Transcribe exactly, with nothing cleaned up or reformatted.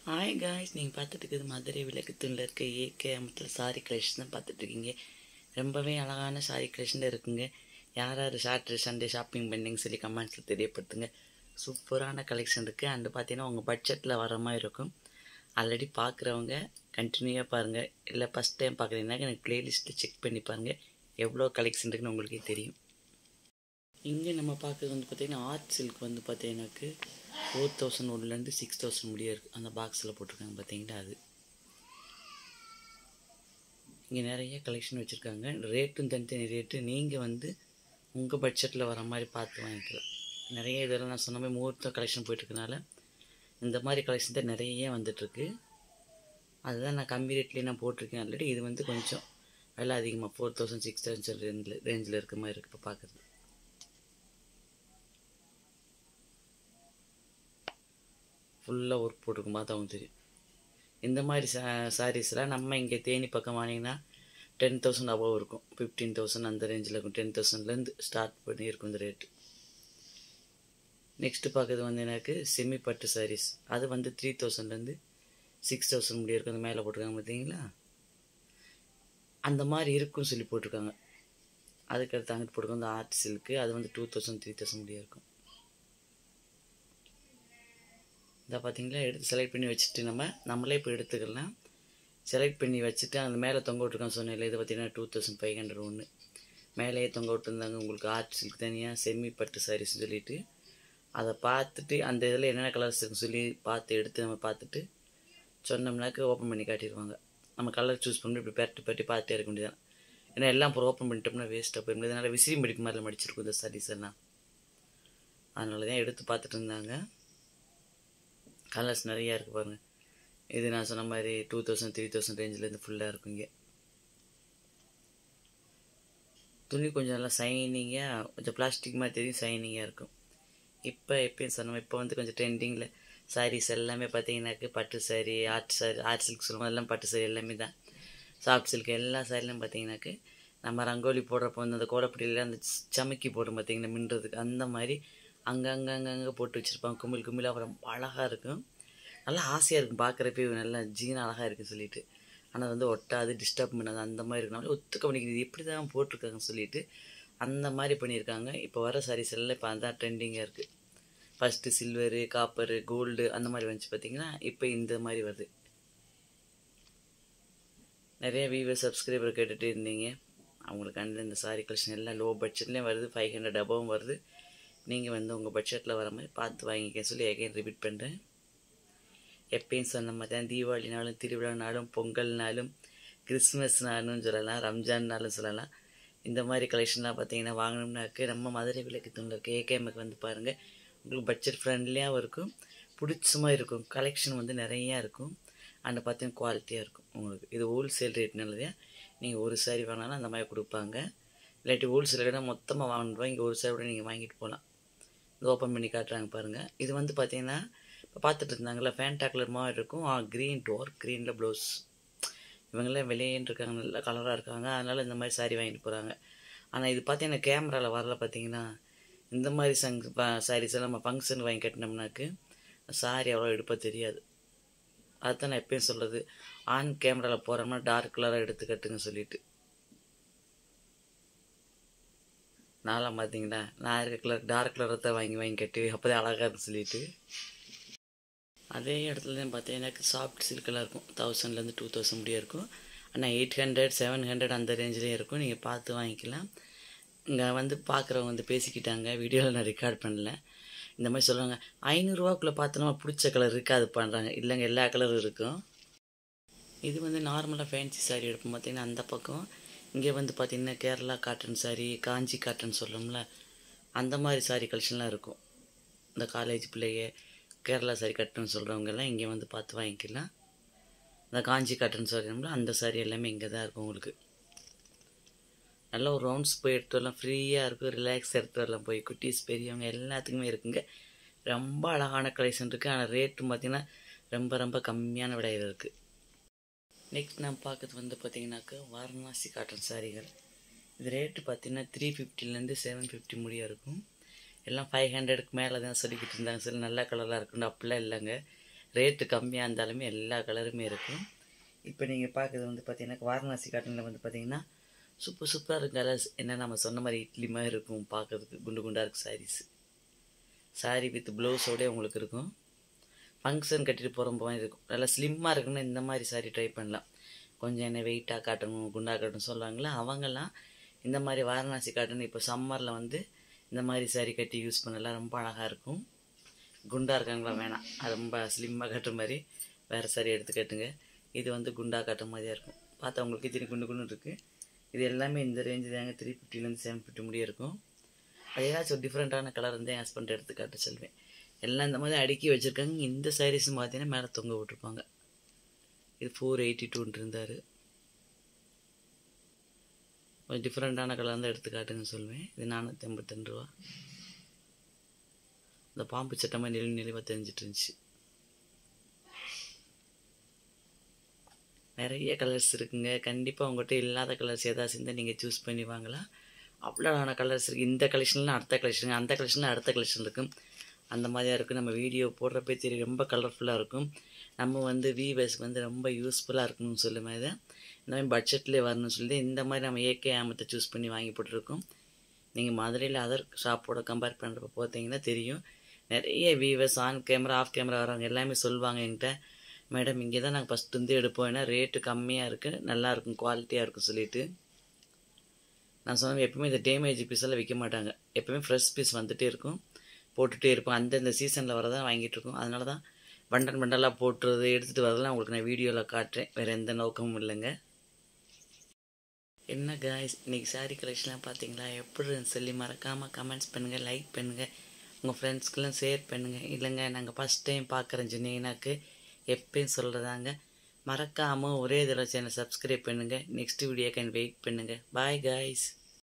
Hi guys, நீங்கள் பார்த்துட்டு இருக்குது மதுரை விளக்குத்தூணில் இருக்க ஏகே அமத்தில் சாரி கலெக்ஷன் தான் பார்த்துட்ருக்கீங்க. ரொம்பவே அழகான சாரி கலெக்ஷன் இருக்குங்க. யார் யார் சாட்டர்டே சண்டே ஷாப்பிங் பண்ணிங்கன்னு சொல்லி கமெண்ட்ஸில் தெரியப்படுத்துங்க. சூப்பரான கலெக்ஷன் இருக்குது. அண்டு பார்த்தீங்கன்னா உங்கள் பட்ஜெட்டில் வர மாதிரி இருக்கும். ஆல்ரெடி பார்க்குறவங்க கண்டினியூவாக பாருங்கள். இல்லை ஃபஸ்ட் டைம் பார்க்குறீங்கன்னா எனக்கு ப்ளேலிஸ்ட்டில் செக் பண்ணி பாருங்கள். எவ்வளோ கலெக்ஷன் இருக்குன்னு உங்களுக்கே தெரியும். இங்கே நம்ம பார்க்குறது வந்து பார்த்திங்கன்னா ஆர்ட் சில்க் வந்து பார்த்தீங்கன்னாக்கு ஃபோர் தௌசண்ட் ஒன்லேருந்து சிக்ஸ் தௌசண்ட் முடிய இருக்குது. அந்த பாக்ஸில் போட்டிருக்காங்க பார்த்தீங்கன்னா அது. இங்கே நிறைய கலெக்ஷன் வச்சுருக்காங்க. ரேட்டும் தனித்தனி ரேட்டு. நீங்கள் வந்து உங்கள் பட்ஜெட்டில் வர மாதிரி பார்த்து வாங்கிக்கலாம். நிறைய இதெல்லாம் நான் சொன்ன மாதிரி முகூர்த்த கலெக்ஷன் போயிட்டுருக்கனால இந்த மாதிரி கலெக்ஷன் தான் நிறைய வந்துட்டுருக்கு. அதுதான் நான் கம்மி ரேட்லேயே நான் போட்டிருக்கேன் ஆல்ரெடி. இது வந்து கொஞ்சம் விலை அதிகமாக ஃபோர் தௌசண்ட் சிக்ஸ் தௌசண்ட் ரேஞ்சில் ரேஞ்சில் இருக்க மாதிரி இருக்குது இப்போ பார்க்குறது. ஃபுல்லாக ஒர்க் போட்டிருக்கும் பார்த்தா அவங்க தெரியும். இந்த மாதிரி சா சாரீஸ்லாம் நம்ம இங்கே தேனி பக்கம் வாங்கினீங்கன்னா டென் தௌசண்ட் அபவ் இருக்கும். ஃபிஃப்டீன் தௌசண்ட் அந்த ரேஞ்சில் இருக்கும். டென் தௌசண்ட்லேருந்து ஸ்டார்ட் பண்ணி இருக்கும் இந்த ரேட்டு. நெக்ஸ்ட்டு பார்க்குறது வந்து எனக்கு செமி பட்டு சாரீஸ். அது வந்து த்ரீ தௌசண்ட்லேருந்து சிக்ஸ் தௌசண்ட் முடிய இருக்கும். அந்த மேலே போட்டிருக்காங்க பார்த்தீங்களா, அந்த மாதிரி இருக்குன்னு சொல்லி போட்டிருக்காங்க. அதுக்கடுத்து அங்கிட்டு போட்டிருக்கோம் இந்த ஆர்ட் சில்க்கு. அது வந்து டூ தௌசண்ட் த்ரீ தௌசண்ட் முடிய இருக்கும். இதை பார்த்தீங்களா, எடுத்து செலக்ட் பண்ணி வச்சுட்டு நம்ம நம்மளே இப்போ எடுத்துக்கலாம். செலக்ட் பண்ணி வச்சுட்டு அந்த மேலே தொங்க விட்டுருக்கான்னு சொன்னேன். இது பார்த்தீங்கன்னா டூ தௌசண்ட் ஃபைவ் ஹண்ட்ரட் ஒன்று மேலேயே தொங்க விட்டுருந்தாங்க. உங்களுக்கு ஆர்ட் சில்க் தனியாக செமி பட்டு சாரீஸ்ன்னு சொல்லிவிட்டு அதை பார்த்துட்டு அந்த இதில் என்னென்ன கலர்ஸ் இருக்குன்னு சொல்லி பார்த்து எடுத்து நம்ம பார்த்துட்டு சொன்னோம்னாக்க ஓப்பன் பண்ணி காட்டிடுவாங்க. நம்ம கலர் சூஸ் பண்ணி இப்படி பரட்டி பரட்டி பார்த்துட்டே இருக்க முடியாது. ஏன்னா எல்லாம் அப்புறம் ஓப்பன் பண்ணிட்டோம்னா வேஸ்ட்டாக போயிடும். இதனால் விசிறி மடிப்பு மாதிரிலாம் மடிச்சிருக்கும் இந்த சாரீஸ் எல்லாம். அதனால தான் எடுத்து பார்த்துட்டு இருந்தாங்க. கலர்ஸ் நிறையா இருக்குது பாருங்கள். இது நான் சொன்ன மாதிரி டூ தௌசண்ட் த்ரீ தௌசண்ட் ரேஞ்சிலேருந்து ஃபுல்லாக இருக்கும். இங்கே துணி கொஞ்சம் நல்லா சைனிங்காக, கொஞ்சம் பிளாஸ்டிக் மாதிரி தெரியும், சைனிங்காக இருக்கும். இப்போ எப்பயும் சொன்னோம், இப்போ வந்து கொஞ்சம் ட்ரெண்டிங்கில் சாரீஸ் எல்லாமே பார்த்தீங்கன்னாக்கு பட்டு sari, art sari, art silk சொல்லுவோம், எல்லாம் பட்டு சாரி எல்லாமே தான். சாஃப்ட் சில்க் எல்லா சாரிலையும் பார்த்தீங்கன்னாக்கு நம்ம ரங்கோலி போடுறப்போ வந்து அந்த கோலப்படியில் அந்த சமைக்கி போடும் பார்த்தீங்கன்னா மின்றதுக்கு, அந்த மாதிரி அங்கங்கே அங்கங்கே போட்டு வச்சுருப்பாங்க. குமிழ் குமிழாக ரொம்ப அழகாக இருக்கும். நல்லா ஆசையாக இருக்கும் பார்க்குறப்பே, நல்லா ஜீன் அழகாக இருக்குன்னு சொல்லிட்டு. ஆனால் வந்து ஒட்டாது, டிஸ்டர்ப் பண்ணாது, அந்த மாதிரி இருக்கனால ஒத்துக்க பண்ணிக்கிறது எப்படி தான் போட்டிருக்காங்கன்னு சொல்லிட்டு அந்த மாதிரி பண்ணியிருக்காங்க. இப்போ வர சாரீஸ் எல்லாம் இப்போ அதுதான் ட்ரெண்டிங்காக இருக்குது. ஃபஸ்ட்டு சில்வரு, காப்பரு, கோல்டு அந்த மாதிரி வந்துச்சு பார்த்தீங்கன்னா, இப்போ இந்த மாதிரி வருது. நிறைய வியூவர் சப்ஸ்கிரைபர் கேட்டுகிட்டு இருந்தீங்க. அவங்களுக்கு அந்த இந்த சாரீ கலெக்ஷன் எல்லாம் லோ பட்ஜெட்லேயும் வருது, ஃபைவ் ஹண்ட்ரட் அபவும் வருது. நீங்கள் வந்து உங்கள் பட்ஜெட்டில் வர மாதிரி பார்த்து வாங்கிக்க சொல்லி எகைன் ரிப்பீட் பண்ணுறேன். எப்பயும் சொன்ன மாதிரி தான் தீபாவளினாலும் திருவிழானாலும் பொங்கல்னாலும் கிறிஸ்மஸ்னாலும் சொல்லலாம், ரம்ஜான்னாலும் சொல்லலாம். இந்த மாதிரி கலெக்ஷன்லாம் பார்த்தீங்கன்னா வாங்கணும்னாக்கு நம்ம மதுரை விளக்குத்தூணில் இருக்க ஏகேஎம்க்கு வந்து பாருங்கள். உங்களுக்கு பட்ஜெட் ஃப்ரெண்ட்லியாகவும் இருக்கும், பிடிச்ச மாதிரி இருக்கும். கலெக்ஷன் வந்து நிறையா இருக்கும். அண்ட் பார்த்தீங்கன்னா குவாலிட்டியாக இருக்கும் உங்களுக்கு. இது ஹோல்சேல் ரேட்னாலதான் நீங்கள் ஒரு சாரி வாங்கினாலும் அந்த மாதிரி கொடுப்பாங்க. இல்லாட்டி ஹோல்சேல் ரேட்டாக மொத்தமாக வாங்கிட்டு வாங்கி ஒரு சாரி கூட நீங்கள் வாங்கிட்டு போகலாம். இது ஓப்பன் பண்ணி காட்டுறாங்க பாருங்கள். இது வந்து பார்த்தீங்கன்னா இப்போ பார்த்துட்டு இருந்தாங்களா, ஃபேண்டா கலர் மாதிரி இருக்கும். க்ரீன், டார்க் க்ரீனில் ப்ளவுஸ். இவங்களாம் வெளியேன்னு இருக்காங்க, நல்லா கலராக இருக்காங்க. அதனால் இந்த மாதிரி சாரீ வாங்கிட்டு போகிறாங்க. ஆனால் இது பார்த்தீங்கன்னா கேமராவில் வரல. பார்த்தீங்கன்னா இந்த மாதிரி சங் சாரீஸ் எல்லாம் நம்ம ஃபங்க்ஷன் வாங்கி கட்டினோம்னாக்கு சாரீ அவ்வளோ எடுப்ப தெரியாது. அதுதான் நான் எப்பயும் சொல்கிறது, ஆன் கேமராவில் போகிறோம்னா டார்க் கலராக எடுத்து கட்டுங்க சொல்லிட்டு. நான்லாம் பார்த்தீங்கன்னா நான் இருக்க கலர் டார்க் கலரை தான் வாங்கி வாங்கி கட்டி அப்போ தான் அழகாக இருக்குன்னு சொல்லிட்டு. அதே இடத்துல தான் பார்த்தீங்கன்னா சாஃப்ட் சில்கெல்லாம் இருக்கும். தௌசண்ட்லேருந்து டூ தௌசண்ட் முடிய இருக்கும். ஆனால் எயிட் ஹண்ட்ரட் செவன் ஹண்ட்ரட் அந்த ரேஞ்சிலே இருக்கும். நீங்கள் பார்த்து வாங்கிக்கலாம். இங்கே வந்து பார்க்குறவங்க வந்து பேசிக்கிட்டாங்க, வீடியோவில் நான் ரெக்கார்ட் பண்ணல. இந்த மாதிரி சொல்லுவாங்க, ஐநூறுரூவாக்குள்ளே பார்த்தோன்னா பிடிச்ச கலர் இருக்காது பண்ணுறாங்க. இல்லைங்க, எல்லா கலரும் இருக்கும். இது வந்து நார்மலாக ஃபேன்சி சாரீ எடுப்போம் பார்த்தீங்கன்னா அந்த பக்கம். இங்கே வந்து பார்த்திங்கன்னா கேரளா காட்டன் சாரீ, காஞ்சி காட்டன் சொல்லணும்ல, அந்த மாதிரி சாரீ கலெக்ஷன்லாம் இருக்கும். இந்த காலேஜ் பிள்ளைங்க கேரளா சாரீ கட்டணும்னு சொல்கிறவங்கெல்லாம் இங்கே வந்து பார்த்து வாங்கிக்கலாம். இந்த காஞ்சி காட்டன் சாரீங்களா அந்த சாரீ எல்லாமே இங்கே தான் இருக்கும் உங்களுக்கு. நல்லா ஒரு ரவுண்ட்ஸ் போய் எடுத்து வரலாம், ஃப்ரீயாக இருக்கும், ரிலாக்ஸ் எடுத்து வரலாம் போய். குட்டீஸ் பெரியவங்க எல்லாத்துக்குமே இருக்குங்க. ரொம்ப அழகான கலெக்ஷன் இருக்குது. ஆனால் ரேட்டு பார்த்திங்கன்னா ரொம்ப ரொம்ப கம்மியான விலையில் இருக்குது. நெக்ஸ்ட் நான் பார்க்குறது வந்து பார்த்திங்கனாக்கா வாரணாசி காட்டன் சாரீகள். இது ரேட்டு பார்த்திங்கன்னா த்ரீ ஃபிஃப்டிலேருந்து செவன் ஃபிஃப்டி முடிய இருக்கும். எல்லாம் ஃபைவ் ஹண்ட்ரடுக்கு மேலே தான் சொல்லிக்கிட்டு இருந்தாங்க. சரி நல்ல கலராக இருக்குன்னு அப்படிலாம் இல்லைங்க. ரேட்டு கம்மியாக இருந்தாலுமே எல்லா கலருமே இருக்கும். இப்போ நீங்கள் பார்க்குறது வந்து பார்த்தீங்கன்னா வாரணாசி காட்டனில் வந்து பார்த்தீங்கன்னா சூப்பர் சூப்பராக இருக்கும் கலர்ஸ். என்ன நம்ம சொன்ன மாதிரி இட்லி மாதிரி இருக்கும் பார்க்குறதுக்கு, குண்டு குண்டாக இருக்கும் சாரீஸ். சாரீ வித் ப்ளவுஸோடய உங்களுக்கு இருக்கும். ஃபங்க்ஷன் கட்டிட்டு போகிற மாதிரி இருக்கும். நல்லா ஸ்லிம்மாக இருக்குன்னா இந்த மாதிரி சாரீ ட்ரை பண்ணலாம். கொஞ்சம் என்ன வெயிட்டாக காட்டணும், குண்டாக காட்டணும் சொல்லுவாங்களா, அவங்கெல்லாம் இந்த மாதிரி வாரணாசி காட்டன் இப்போ சம்மரில் வந்து இந்த மாதிரி சாரீ கட்டி யூஸ் பண்ணலாம். ரொம்ப அழகாக இருக்கும். குண்டாக இருக்காங்களா வேணாம், அது ரொம்ப ஸ்லிம்மாக கட்டுற மாதிரி வேறு சாரீ எடுத்து கட்டுங்க. இது வந்து குண்டாக காட்டுற மாதிரியாக இருக்கும். பார்த்தா உங்களுக்கு இத்தனை குண்டு குண்டு இருக்குது. இது எல்லாமே இந்த ரேஞ்சு தாங்க, த்ரீ ஃபிஃப்டிலேருந்து செவன் ஃபிஃப்டி முடிய இருக்கும். அது ஏதாச்சும் ஒரு டிஃப்ரெண்ட்டான கலர் வந்து என் ஹஸ்பண்ட் எடுத்து காட்ட சொல்வேன். எல்லாம் இந்த மாதிரி அடுக்கி வச்சுருக்காங்க. இந்த சாரீஸும் பார்த்தீங்கன்னா மேலே தொங்க விட்டுருப்பாங்க. இது ஃபோர் எயிட்டி டூன்ட்டு இருந்தார். கொஞ்சம் டிஃப்ரெண்ட்டான கலர் தான் எடுத்து காட்டுன்னு சொல்லுவேன். இது நானூற்றி ஐம்பத்தெண்டு ரூபா. இந்த பாம்பு சட்டமாக நெளி நெளிவாக தெரிஞ்சிட்டு இருந்துச்சு. நிறைய கலர்ஸ் இருக்குங்க. கண்டிப்பாக உங்கள்கிட்ட இல்லாத கலர்ஸ் ஏதாச்சும் இருந்தால் நீங்கள் சூஸ் பண்ணி வாங்கலாம். அவ்வளோதான கலர்ஸ் இருக்குது. இந்த கலெக்ஷன்லாம் அடுத்த கலெக்ஷன், அந்த கலெக்ஷனில் அடுத்த கலெக்ஷன் இருக்கும். அந்த மாதிரியாக இருக்குது. நம்ம வீடியோ போடுறப்பே தெரியும், ரொம்ப கலர்ஃபுல்லாக இருக்கும். நம்ம வந்து வீவர்ஸ்க்கு வந்து ரொம்ப யூஸ்ஃபுல்லாக இருக்கணும்னு சொல்லுமே. இதை இந்த மாதிரி பட்ஜெட்லேயே வரணும்னு சொல்லி இந்த மாதிரி நம்ம ஏகே ஆமத்தை சூஸ் பண்ணி வாங்கி போட்டுருக்கோம். நீங்கள் மதுரையில் அதர் ஷாப்போட கம்பேர் பண்ணுறப்ப பார்த்தீங்கன்னா தெரியும். நிறைய weavers on camera off camera வரவங்க எல்லாமே சொல்லுவாங்க என்கிட்ட, மேடம் இங்கே தான் நாங்கள் ஃபஸ்ட்டு வந்து எடுப்போம், ஏன்னா ரேட்டு கம்மியாக இருக்குது, நல்லாயிருக்கும், குவாலிட்டியாக இருக்கும் சொல்லிவிட்டு. நான் சொன்னேன் எப்பவுமே இந்த டேமேஜ் பீஸெல்லாம் விற்க மாட்டாங்க. எப்போவுமே ஃப்ரெஷ் பீஸ் வந்துகிட்டே இருக்கும், போட்டுகிட்டே இருப்போம். அந்தந்த சீசனில் வரதான் வாங்கிட்டு இருக்கோம். அதனால தான் பண்டல் பண்டலாக போட்டுறது எடுத்துகிட்டு வரதெல்லாம் உங்களுக்கு நான் வீடியோவில் காட்டுறேன். வேறு எந்த நோக்கமும் இல்லைங்க. என்ன காய்ஸ், இன்றைக்கி சாரீ கலெக்ஷன்லாம் பார்த்தீங்களா? எப்படி சொல்லி மறக்காமல் கமெண்ட்ஸ் பண்ணுங்கள், லைக் பண்ணுங்கள், உங்கள் ஃப்ரெண்ட்ஸ்க்கெல்லாம் ஷேர் பண்ணுங்கள். இல்லைங்க நாங்கள் ஃபஸ்ட் டைம் பார்க்குறேன் சொன்னீங்கன்னாக்கு எப்பயும் சொல்கிறதாங்க, மறக்காமல் ஒரே தடவை சேனல் சப்ஸ்கிரைப் பண்ணுங்கள். நெக்ஸ்ட் வீடியோக்கு வெயிட் பண்ணுங்கள். Bye guys.